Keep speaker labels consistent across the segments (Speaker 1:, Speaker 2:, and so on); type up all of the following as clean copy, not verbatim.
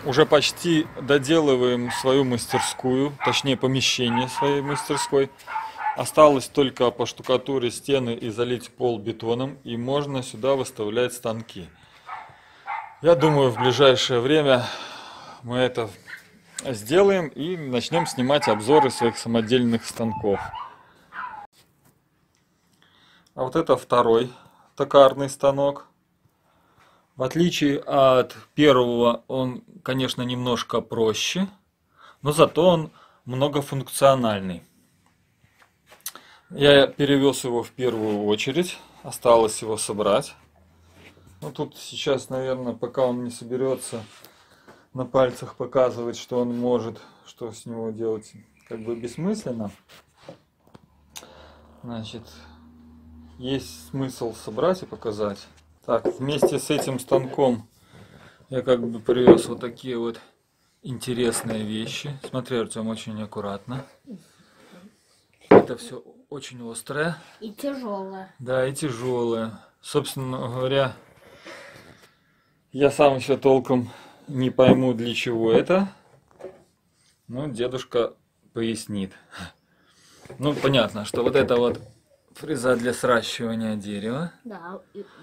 Speaker 1: уже почти доделываем свою мастерскую, точнее помещение своей мастерской. Осталось только поштукатурить стены и залить пол бетоном, и можно сюда выставлять станки. Я думаю, в ближайшее время мы это сделаем и начнем снимать обзоры своих самодельных станков. А вот это второй токарный станок. В отличие от первого, он, конечно, немножко проще, но зато он многофункциональный. Я перевез его в первую очередь, осталось его собрать. Ну, тут сейчас, наверное, пока он не соберется, на пальцах показывать, что он может, что с него делать, как бы бессмысленно. Значит, есть смысл собрать и показать. Так, вместе с этим станком я как бы привез вот такие вот интересные вещи. Смотри, Артем, очень аккуратно. Это все очень острое.
Speaker 2: И тяжелое.
Speaker 1: Да, и тяжелое. Собственно говоря, я сам еще толком не пойму, для чего это. Но дедушка пояснит. Ну, понятно, что вот это вот фреза для сращивания дерева.
Speaker 2: Да.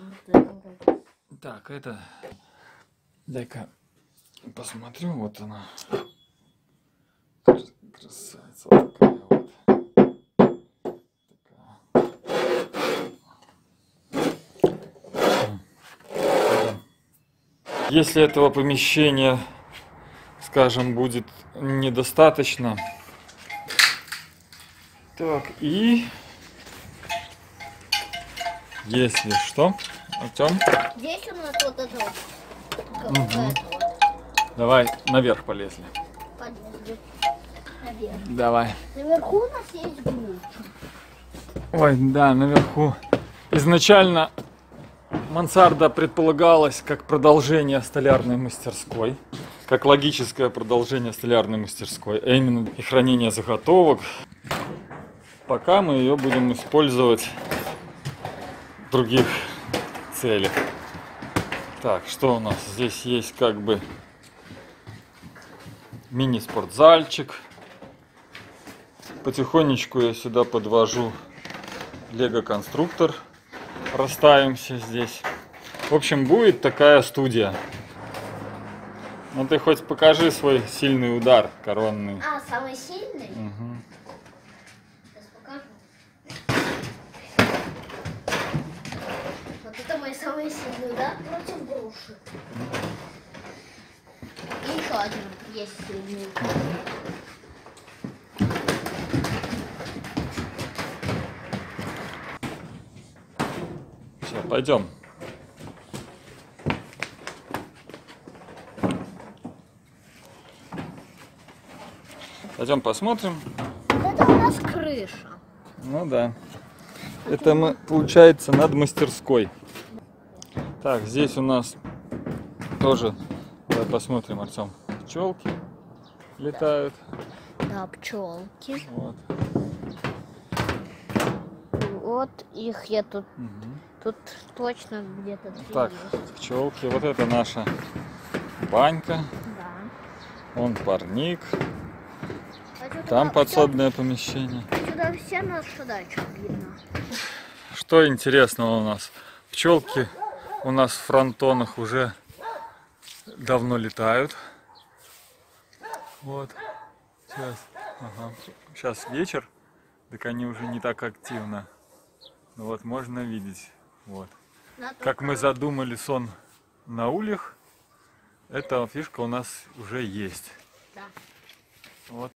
Speaker 1: Так, это... Дай-ка посмотрю, вот она. Красавица вот такая вот. Если этого помещения, скажем, будет недостаточно, так, и если что, Артем,
Speaker 2: Здесь у нас вот это вот.
Speaker 1: Угу. Давай наверх полезли.
Speaker 2: Полезли. Наверх.
Speaker 1: Давай.
Speaker 2: Наверху у нас есть глубь.
Speaker 1: Ой, да, наверху. Изначально мансарда предполагалась как продолжение столярной мастерской, как логическое продолжение столярной мастерской, а именно и хранение заготовок. Пока мы ее будем использовать в других целях. Так, что у нас? Здесь есть как бы мини-спортзальчик. Потихонечку я сюда подвожу лего-конструктор. Расставимся здесь. В общем, будет такая студия. Ну ты хоть покажи свой сильный удар коронный.
Speaker 2: А, самый сильный?
Speaker 1: Угу.
Speaker 2: Сейчас покажу. Вот это мой самый сильный удар против груши. И еще один есть сильный удар.
Speaker 1: Все, пойдем. Пойдем посмотрим.
Speaker 2: Это у нас крыша.
Speaker 1: Ну да. Это мы, получается, над мастерской. Так, здесь у нас тоже, давай посмотрим, Артем, пчелки летают.
Speaker 2: Да, пчелки.
Speaker 1: Вот.
Speaker 2: Вот их я тут.
Speaker 1: Угу.
Speaker 2: Тут точно где-то.
Speaker 1: Так, пчелки. Вот это наша банька.
Speaker 2: Да.
Speaker 1: Вон парник.
Speaker 2: А
Speaker 1: Там подсобное помещение.
Speaker 2: Сюда все наша дача видно.
Speaker 1: Что интересного у нас? Пчелки у нас в фронтонах уже давно летают. Вот. Сейчас. Ага. Сейчас вечер, так они уже не так активно. Но вот можно видеть. Вот. Как мы задумали сон на ульях, эта фишка у нас уже есть.
Speaker 2: Да.
Speaker 1: Вот.